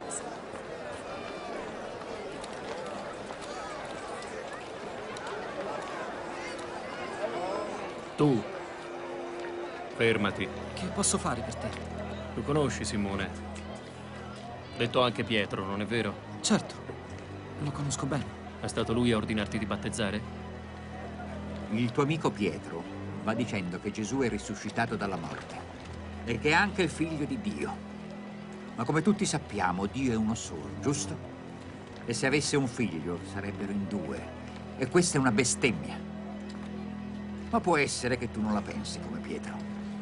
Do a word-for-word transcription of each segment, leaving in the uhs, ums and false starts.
Tu, fermati. Che posso fare per te? Tu conosci Simone? Detto anche Pietro, non è vero? Certo, lo conosco bene. È stato lui a ordinarti di battezzare? Il tuo amico Pietro va dicendo che Gesù è risuscitato dalla morte e che è anche il figlio di Dio. Ma come tutti sappiamo, Dio è uno solo, giusto? E se avesse un figlio, sarebbero in due. E questa è una bestemmia. Ma può essere che tu non la pensi come Pietro.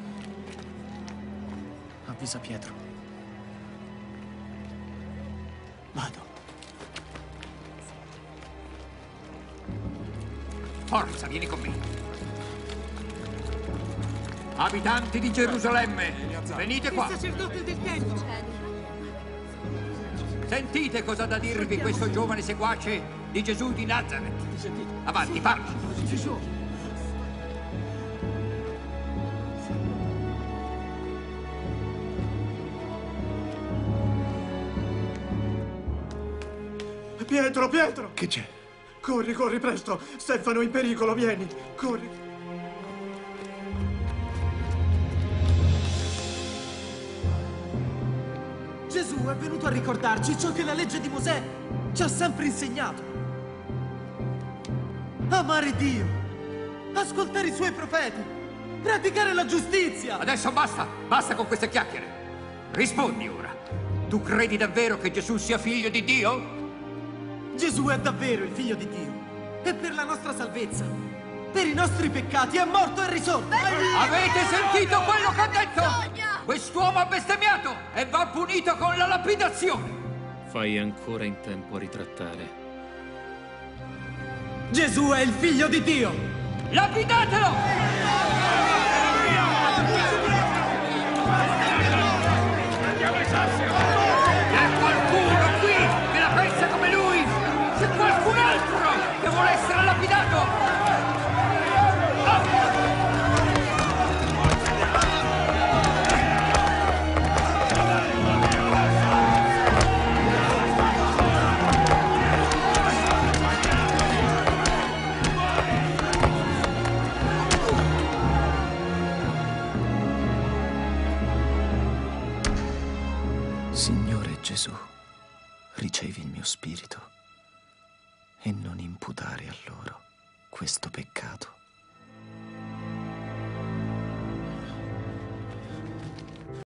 Avvisa Pietro. Vado. Forza, vieni con me. Abitanti di Gerusalemme, venite qua. Il sacerdote del tempio. Sentite cosa ha da dirvi questo giovane seguace di Gesù di Nazareth. Avanti, parla. Gesù. Pietro, Pietro! Che c'è? Corri, corri, presto! Stefano è in pericolo, vieni! Corri! Gesù è venuto a ricordarci ciò che la legge di Mosè ci ha sempre insegnato. Amare Dio, ascoltare i suoi profeti, praticare la giustizia. Adesso basta! Basta con queste chiacchiere! Rispondi ora! Tu credi davvero che Gesù sia figlio di Dio? Gesù è davvero il figlio di Dio. E per la nostra salvezza, per i nostri peccati, è morto e risorto. Avete sentito quello che ha detto? Quest'uomo ha bestemmiato e va punito con la lapidazione. Fai ancora in tempo a ritrattare. Gesù è il figlio di Dio. Lapidatelo! C'è qualcuno qui che la pensa come lui? C'è qualcun altro che vuole essere lapidato? Signore Gesù, ricevi il mio spirito e non imputare a loro questo peccato.